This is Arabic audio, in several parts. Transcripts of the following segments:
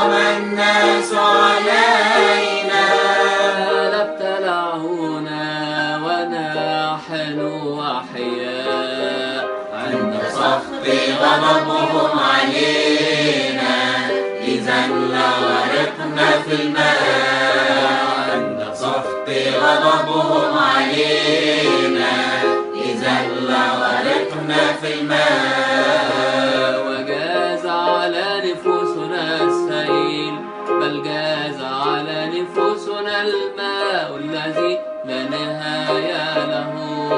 قام الناس علينا لابتلعونا ونحن أحياء عند سخط غضبهم علينا، إذا لغرقنا في الماء. عند سخط غضبهم علينا، إذا لغرقنا في الماء. وجاز على نفوسنا السيل، بل جاز على نفوسنا الماء الذي لا نهاية له.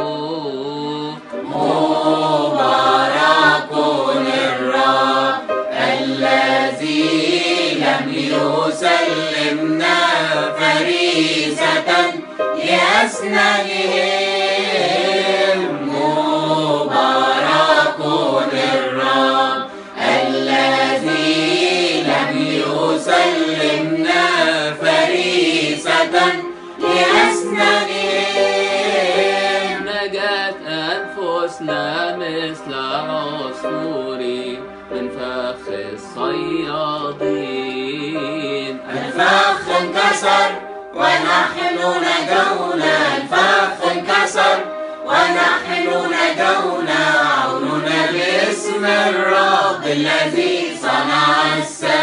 مبارك الرب الذي لم يسلمنا فريسة لأسنانهم. مبارك الرب الذي لم يسلمنا فريسة لأسنانهم. نجت أنفسنا مثل عصفور من فخ الصيادين. الفخ انكسر ونحن نجونا، الفخ انكسر ونحن نجونا. عوننا باسم الرب الذي صنع السماء.